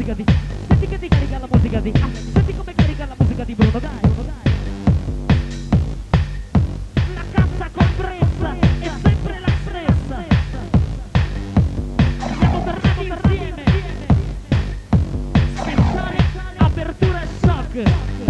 musica di, senti che ti carica la musica di, senti come carica la musica di Bruno, dai, Bruno, dai. La cassa compressa è sempre la stessa. Siamo tornati insieme. Speciale apertura e shock.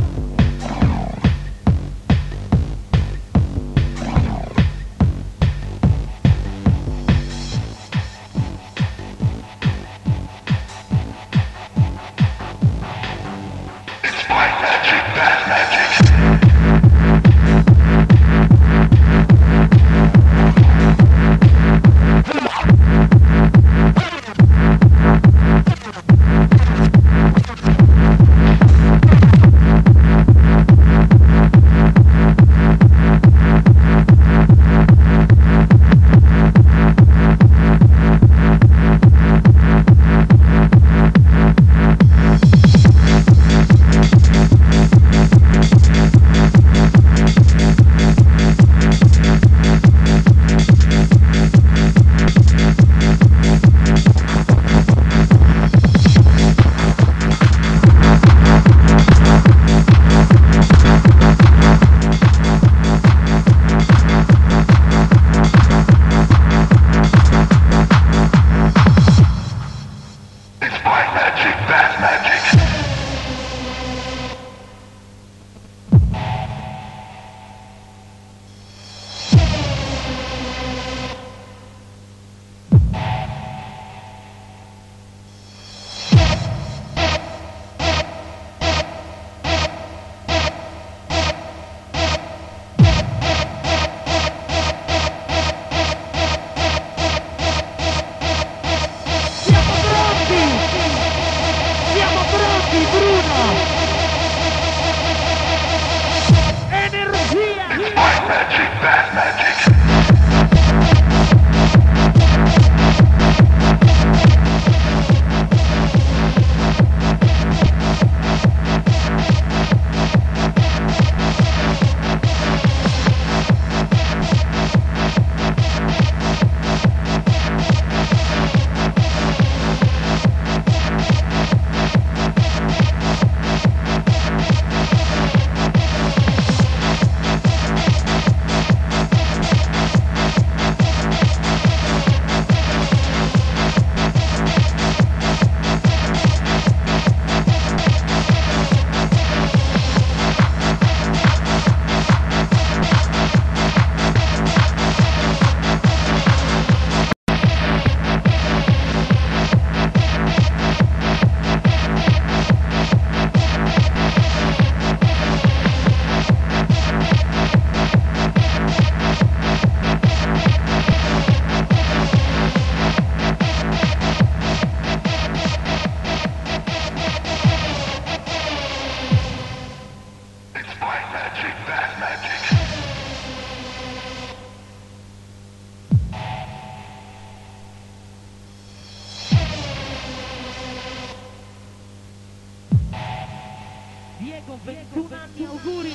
Diego, 21 anni, auguri.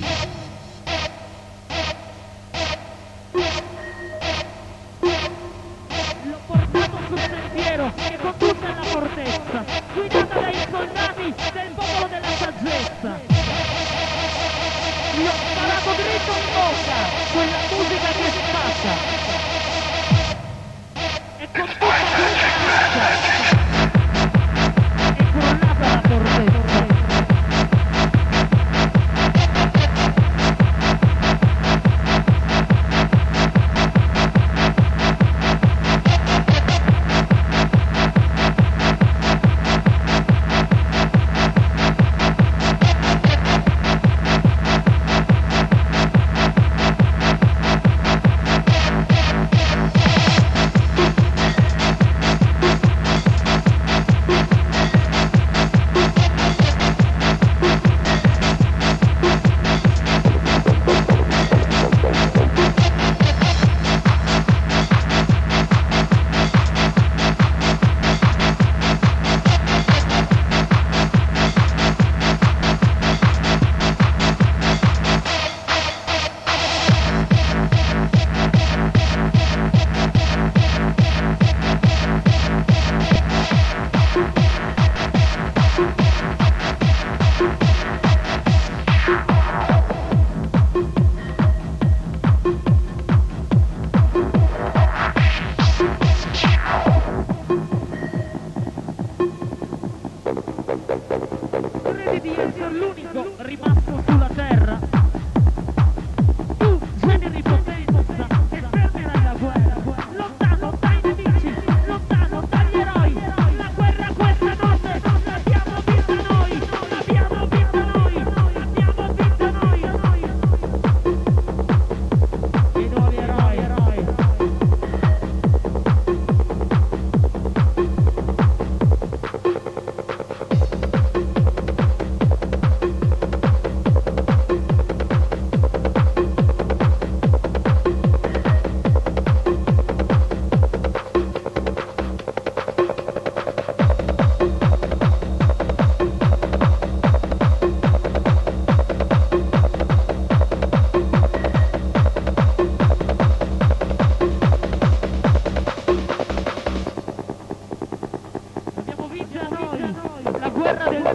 L'ho portato sul sentiero che conduce alla fortezza, guidata dai soldati del popolo della saggezza. Gli ho sparato dritto in bocca quella musica che spacca. E con tutta questa è crollata la fortezza.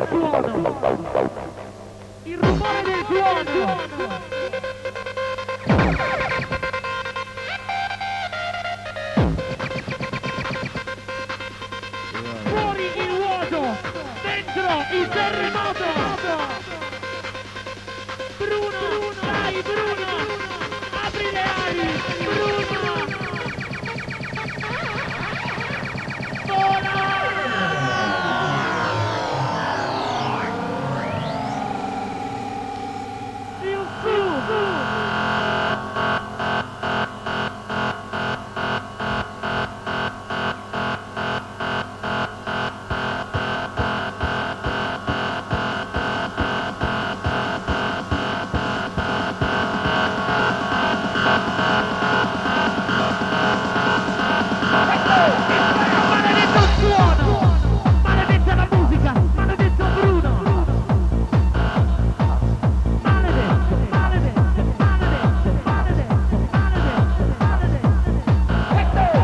tuono. Il rumore del tuono. Fuori il vuoto, dentro il terremoto. Bruno, dai Bruno, apri le ali, Bruno. Vola! Più su! Maledetto suono! Maledetta la musica! Maledetto Bruno! Maledetto, maledetto, maledetto, maledetto, maledetto, maledetto!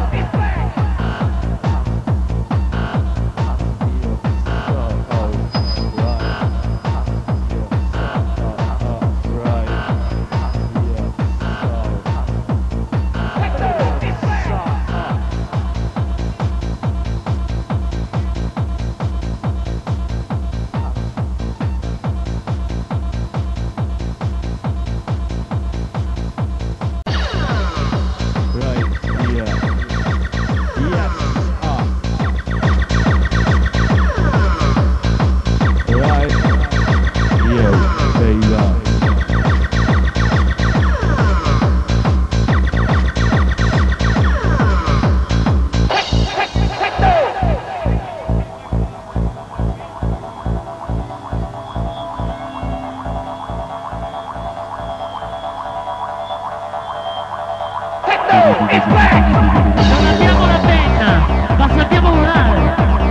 Non abbiamo la penna, ma sappiamo volare.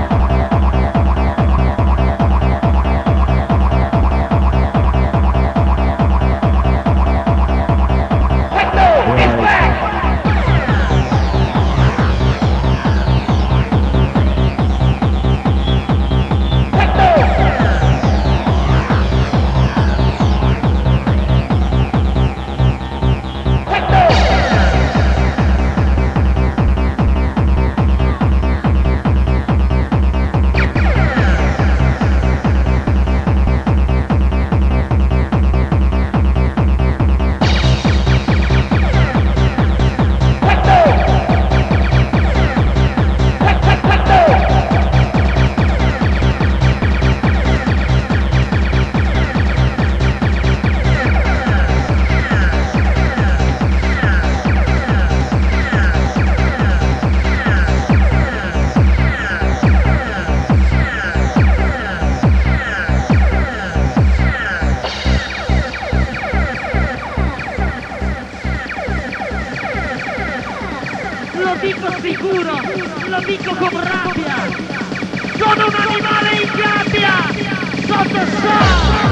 Lo dico sicuro, lo dico con rabbia. Sono un animale in gabbia, sotto sotto.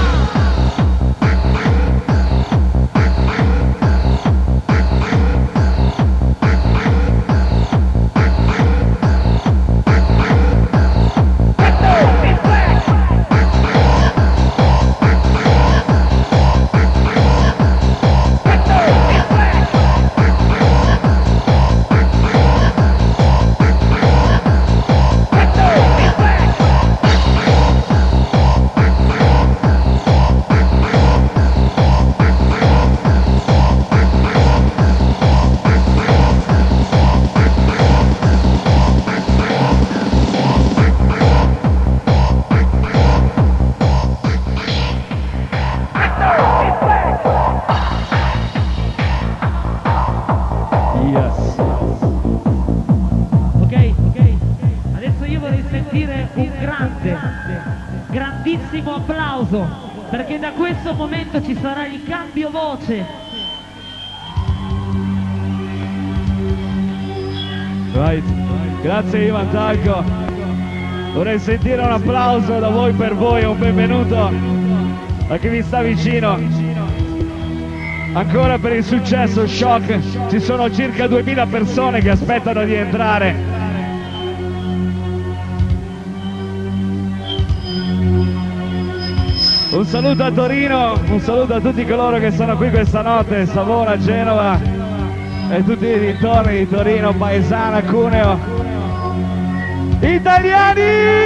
Grandissimo applauso, perché da questo momento ci sarà il cambio voce. Right. Grazie Ivan Talco. Vorrei sentire un applauso da voi per voi, un benvenuto a chi vi sta vicino. Ancora per il successo Shock, ci sono circa 2000 persone che aspettano di entrare. Un saluto a Torino, un saluto a tutti coloro che sono qui questa notte, Savona, Genova e tutti i dintorni di Torino, Paesana, Cuneo. Italiani!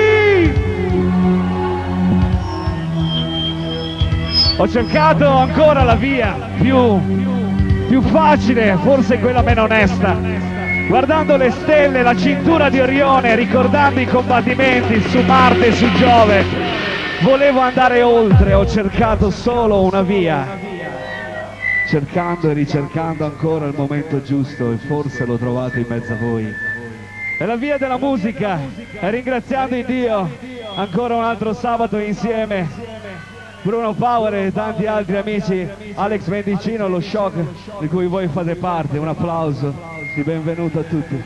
Ho cercato ancora la via più facile, forse quella meno onesta. Guardando le stelle, la cintura di Orione, ricordando i combattimenti su Marte e su Giove. Volevo andare oltre, ho cercato solo una via, cercando e ricercando ancora il momento giusto e forse l'ho trovato in mezzo a voi. È la via della musica e ringraziando Dio ancora un altro sabato insieme, Bruno Power e tanti altri amici, Alex Mendicino, lo Shock di cui voi fate parte, un applauso di benvenuto a tutti.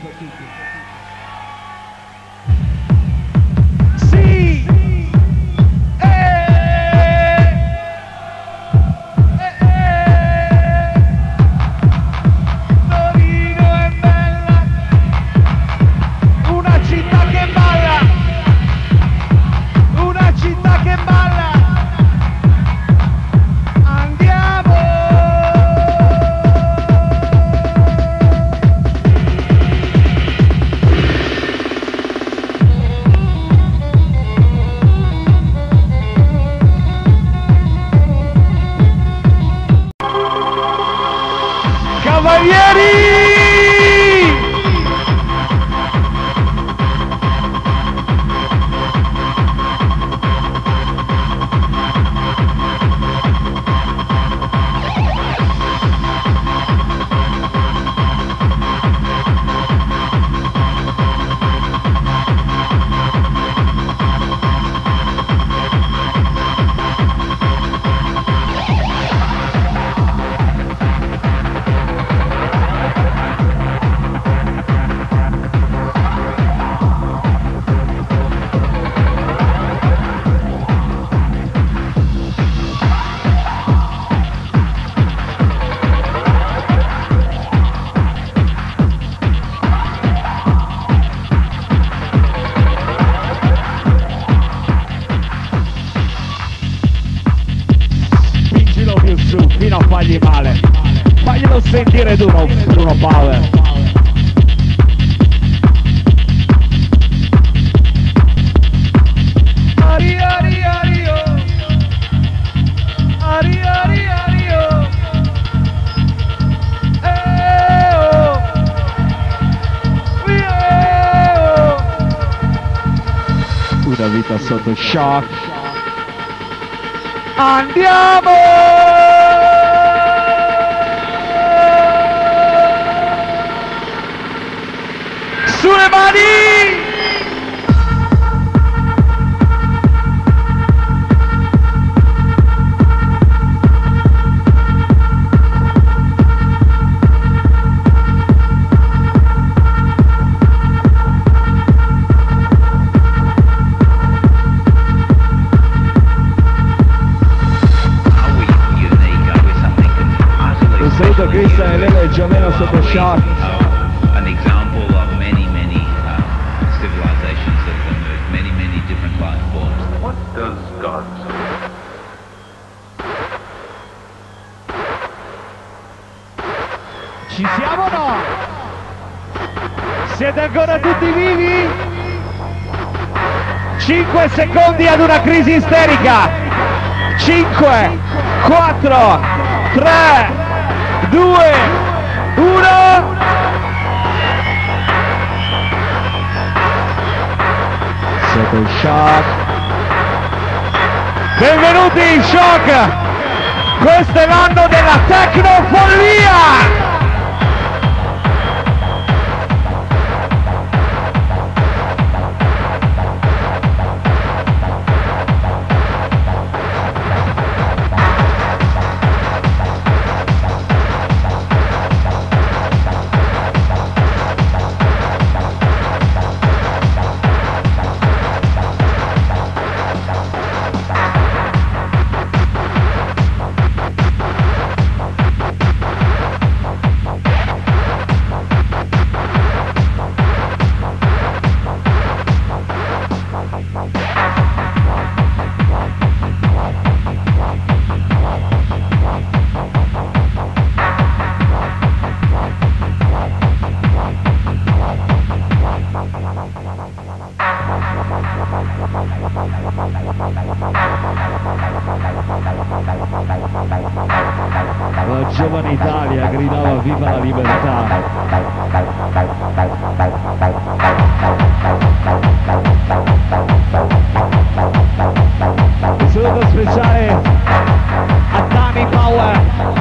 Fino a fargli male, faglielo sentire duro, Bruno Power. Ari ari ari oh. Ari ari ari oh. Oh. Una vita sotto shock. Andiamo! Sulle mani! Un saluto a Cristian e Lele e Gioveno sotto shock. An example of many civilizations that have emerged, many different life forms. What does God say? Ci siamo o no? Siete ancora tutti vivi? 5 secondi ad una crisi isterica. 5, 4, 3, 2, 1. Sotto shock. Benvenuti in shock. Questo è l'anno della tecnofollia. giovane Italia gridava viva la libertà. Un saluto speciale a Danny Power.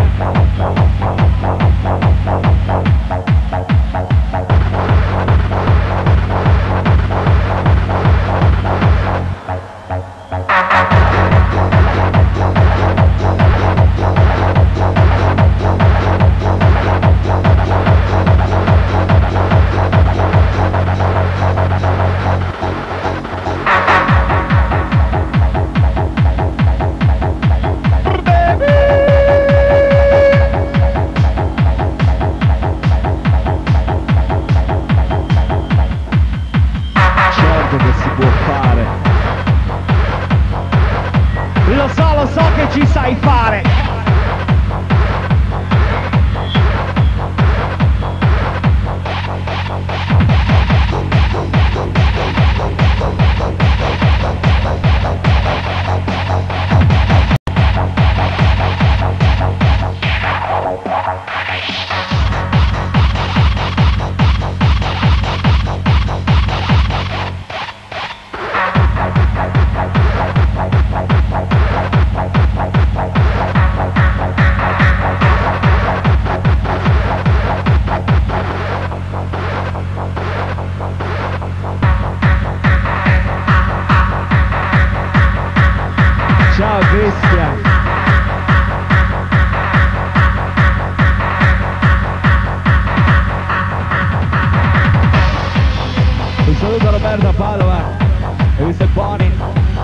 Lo so che ci sai fare. Ciao bestia. Un saluto a Roberto a Padova e Mr. Pony.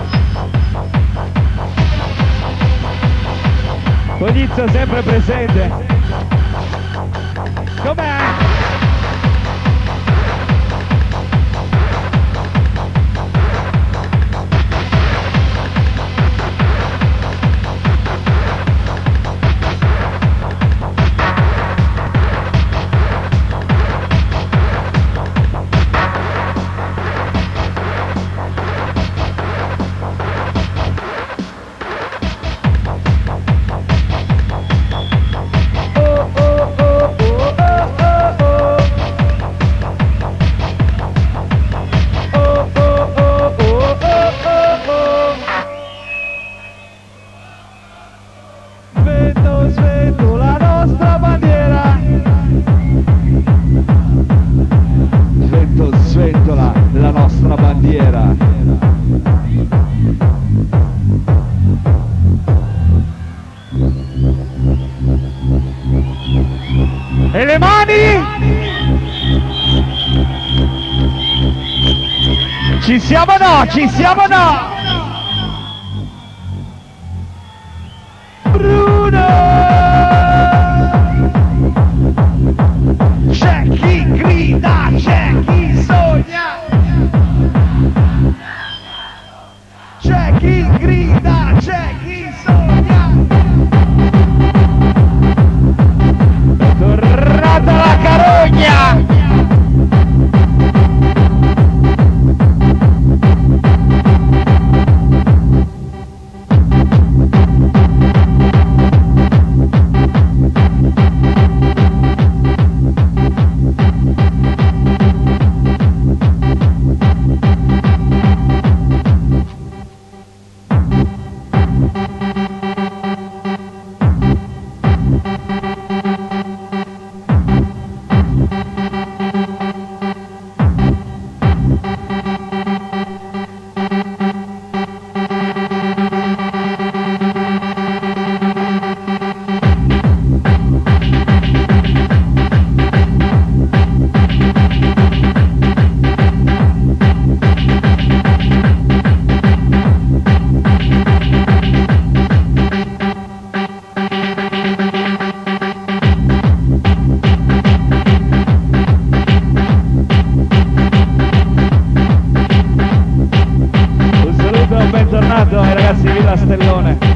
Cognizio sempre presente. Com'è? Svetto la nostra bandiera. Sventola la nostra bandiera. E le mani? Ci siamo o no? Ci siamo o no? C'è chi grida, c'è chi sogna, c'è chi grida, c'è chi sogna. È tornata la carogna. Bentornato ai ragazzi di Villa Stellone.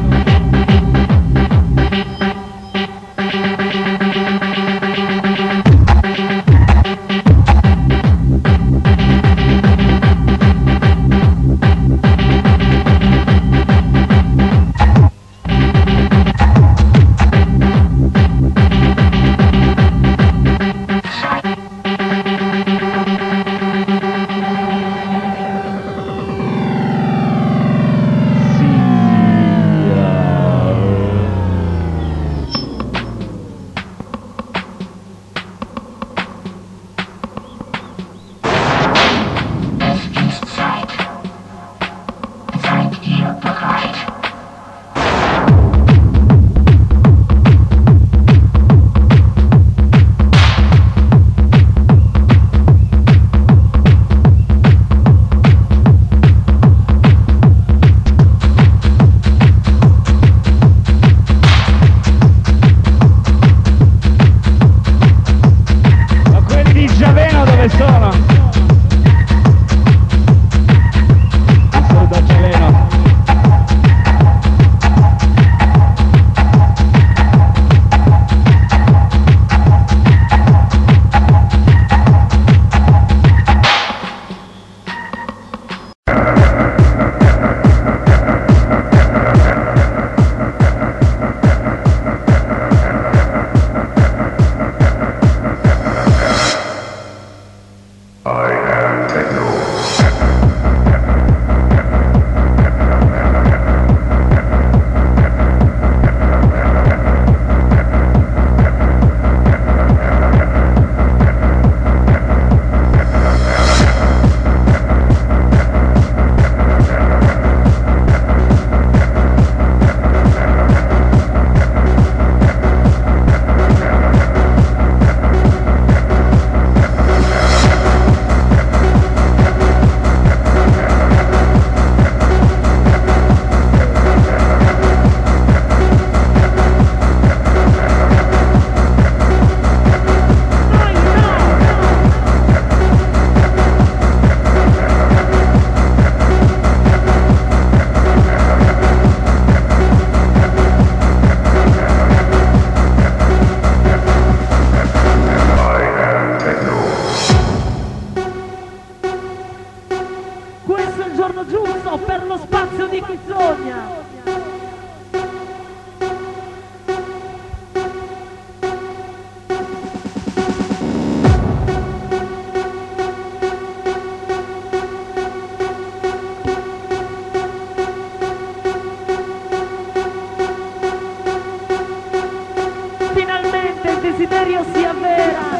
spazio di chi sogna. Finalmente il desiderio si avvera.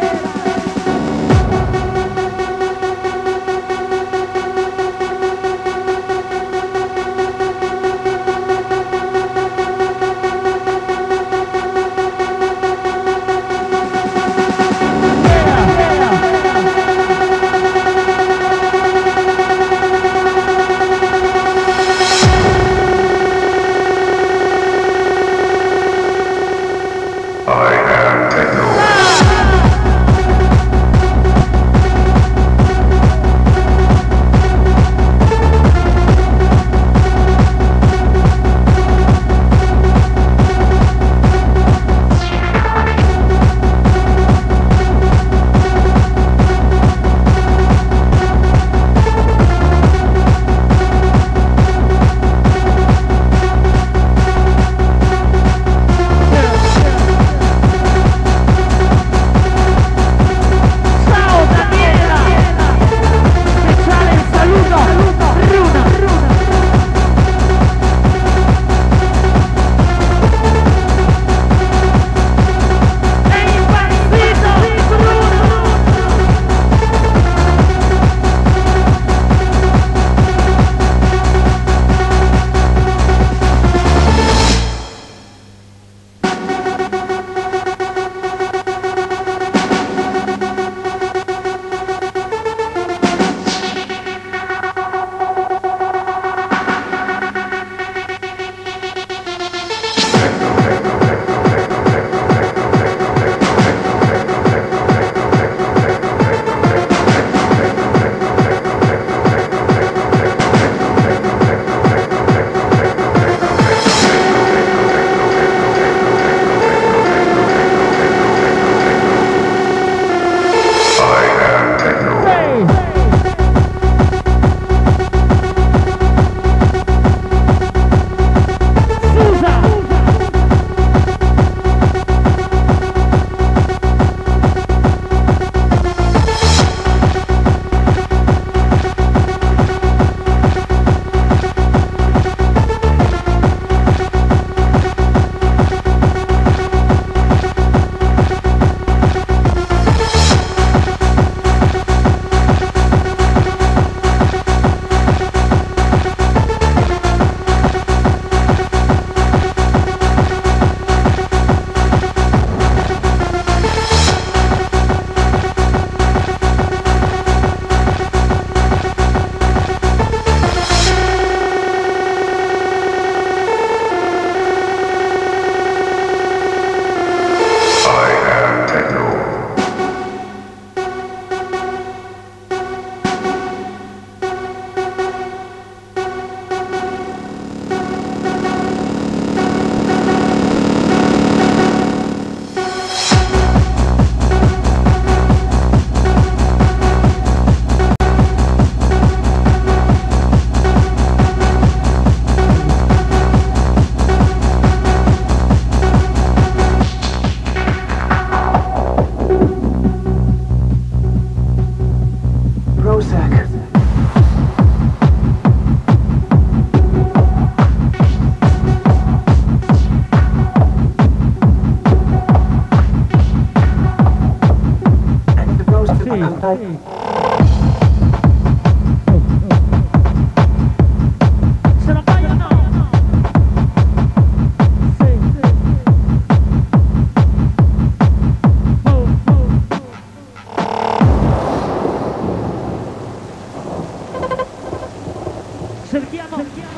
Cerchiamo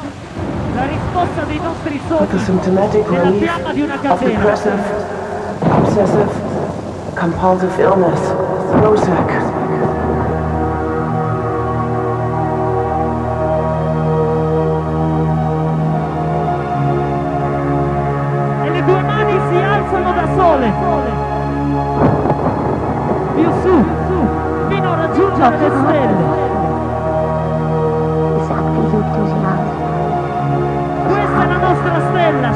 la risposta dei nostri With the sogni symptomatic nella relief fiamma di una of catena. depressive, obsessive, compulsive illness, Prozac. E le tue mani si alzano da sole. Più su, fino a raggiungere le stelle. Sag, wie du sie an.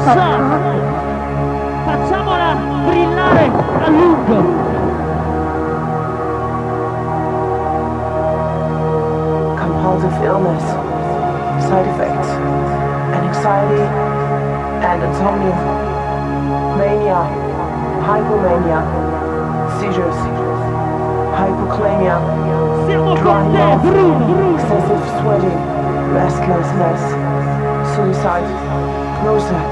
rossa, facciamola brillare a lungo. Compulsive illness, side effects, anxiety and insomnia, mania, hypomania, seizures, hypokalemia, Siamo con dry te, mouth, Bruno. excessive sweating, restlessness, suicide, Prozac.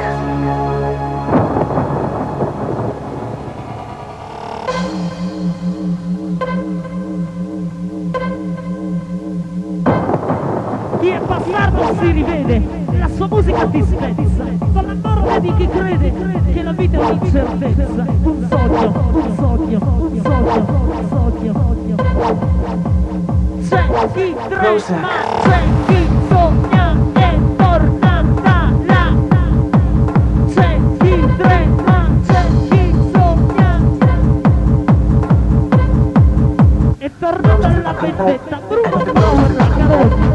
Chi è bastardo si rivede, la sua musica ti spezza, fa la morte di chi crede che la vita è un'incertezza, un sogno, un sogno, un sogno, un sogno. C'è chi trema, c'è chi sogna e torna là. C'è chi trema, c'è chi sogna e torna dalla vendetta, Bruno torna, Caroni.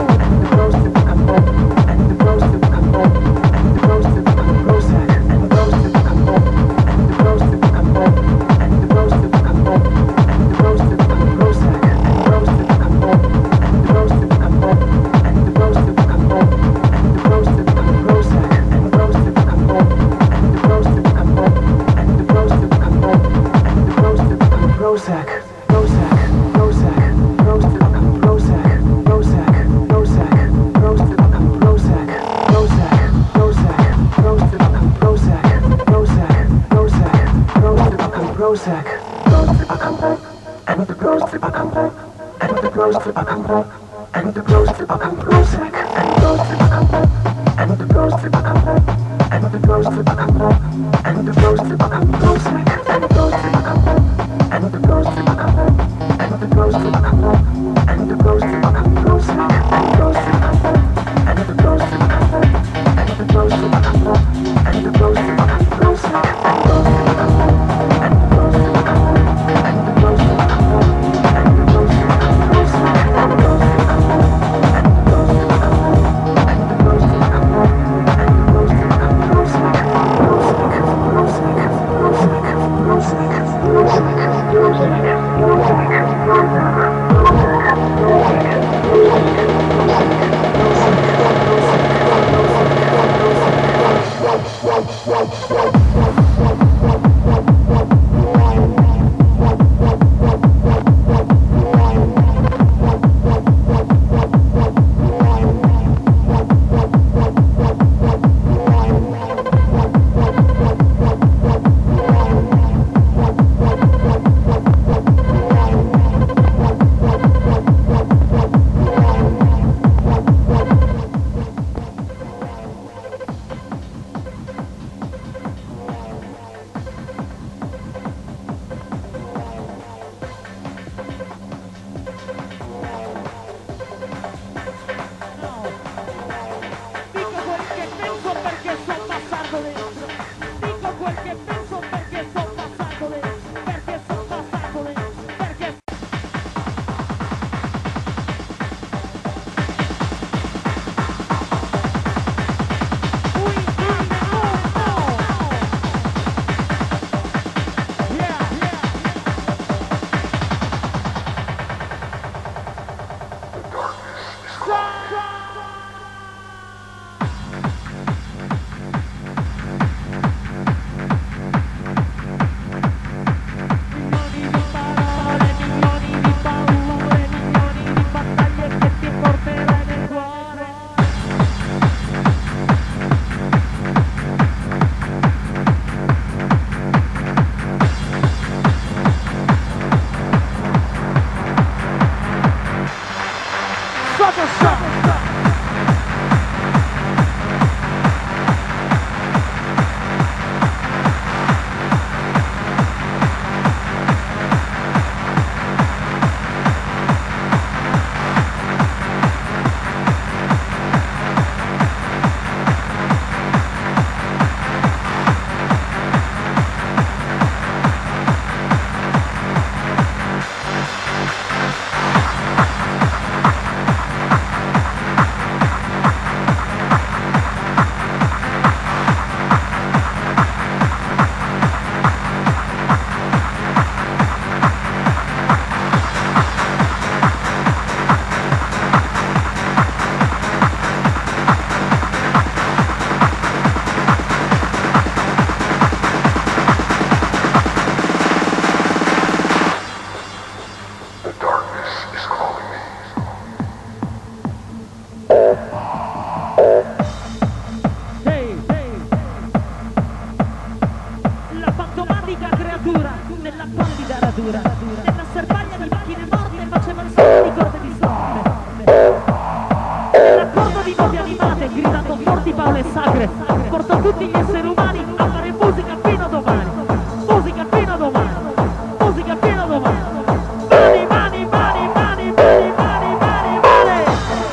forti parole sacre, porto tutti gli esseri umani a fare musica fino a domani, musica fino a domani, musica fino a domani. Mani, mani, mani, mani, mani, mani, mani, mani.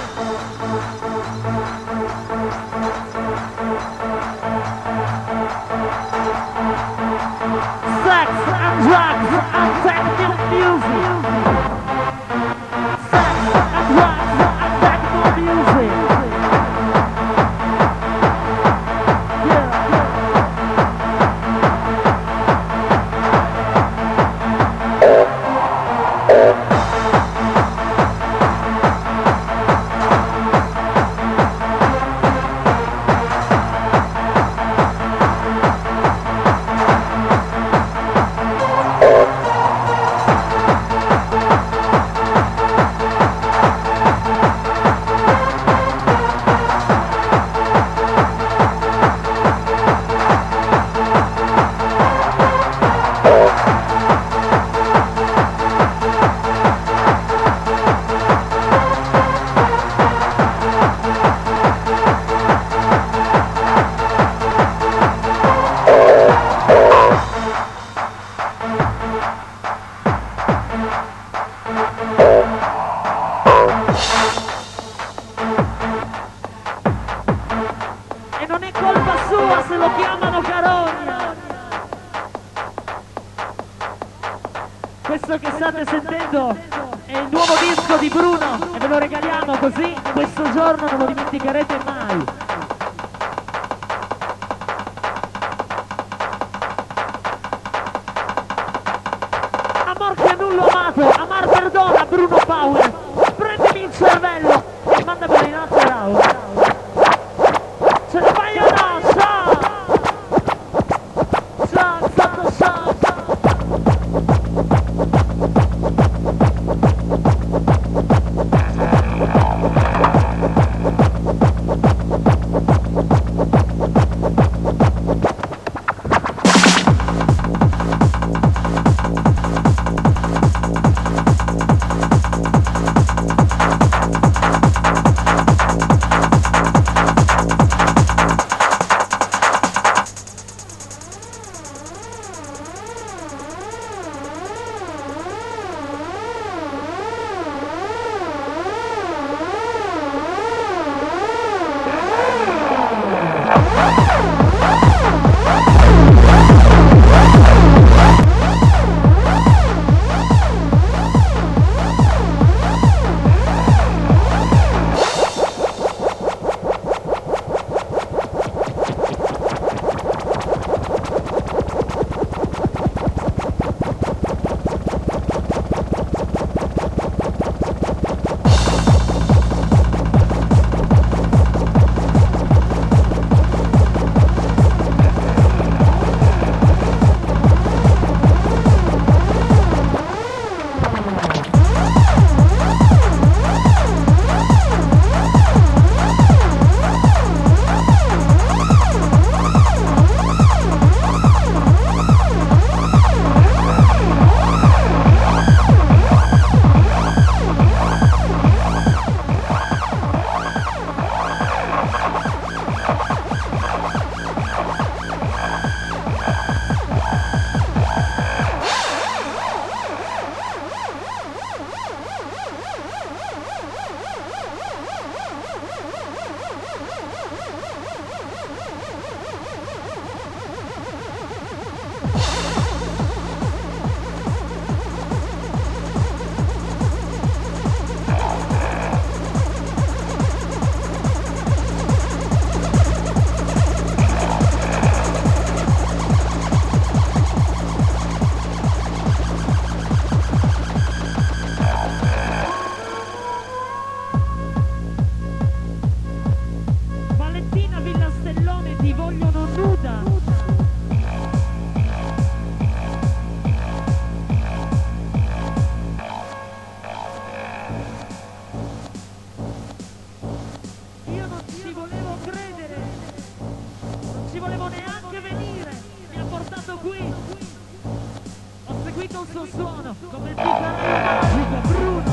Sex and drugs and techno music. Sex and drugs and techno music. Yeah. E non è colpa sua se lo chiamano Carogna. Questo che state sentendo è il nuovo disco di Bruno e ve lo regaliamo così questo giorno non lo dimenticherete mai. Amor che nullo amato, amar perdona Bruno Power. Prendimi il cervello e mandamelo in after hour. Ce la fai o no? Ciao! Ciao, ciao, ciao! seguito il suo suono come il piccolo magico Bruno.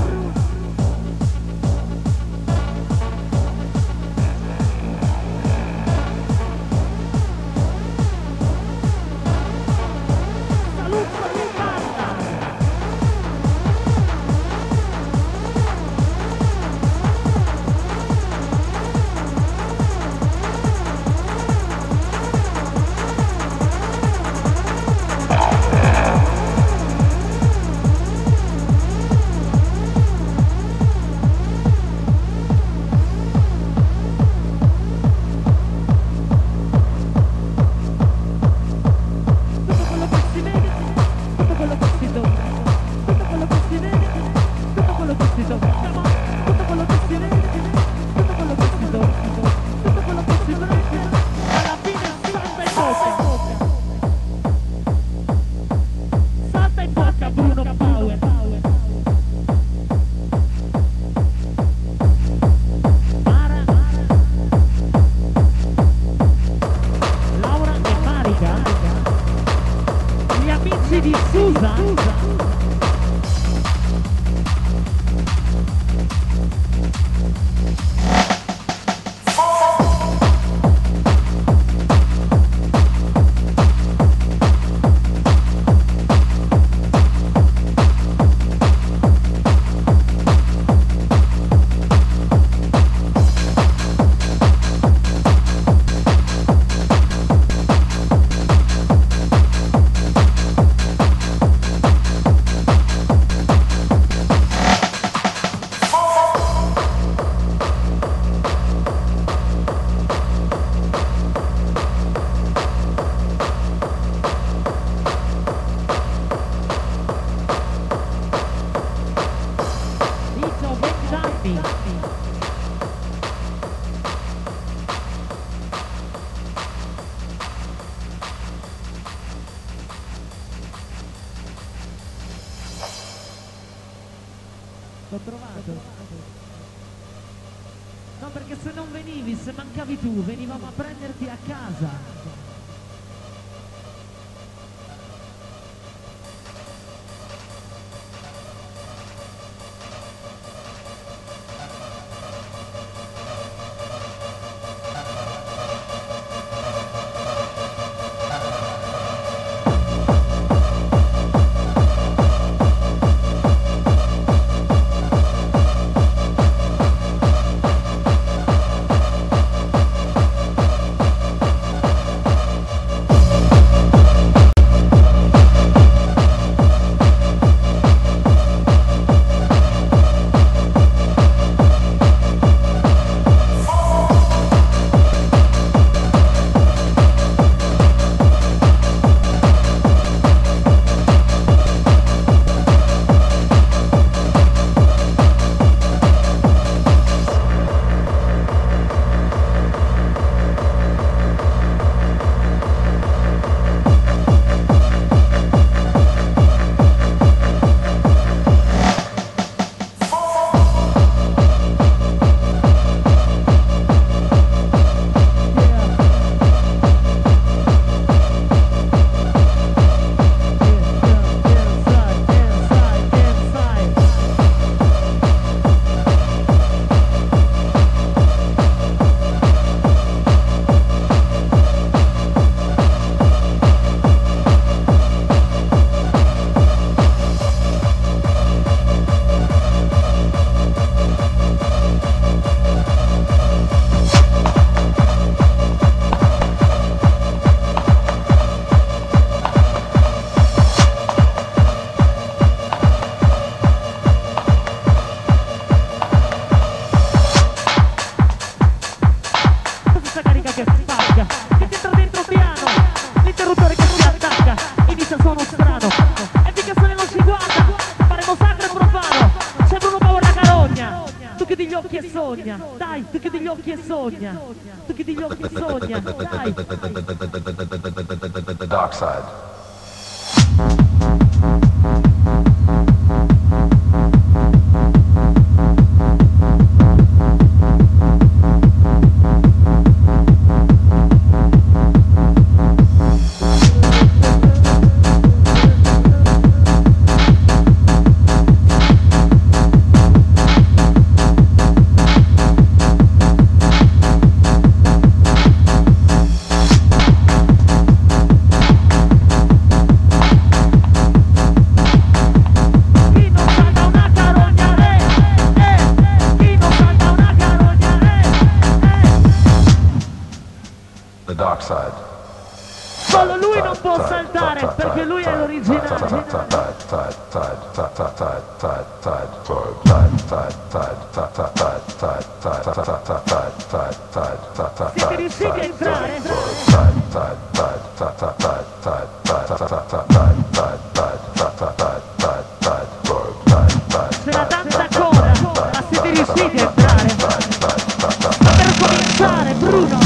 L'ho trovato. No, perché se non venivi, se mancavi tu, venivamo a prenderti a casa. Dai, tu chiudi gli occhi e sogna. Tu chiudi gli occhi e sogna. Dai. The dark side. Solo lui non può saltare perché lui è l'originale. Siete riusciti a entrare? C'era tanta coda, ma siete riusciti a entrare? Per cominciare, Bruno.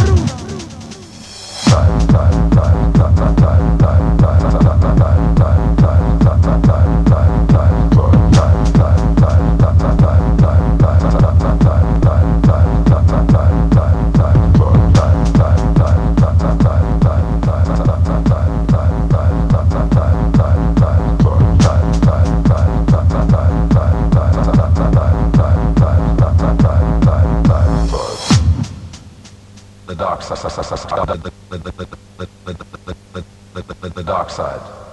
the dark side.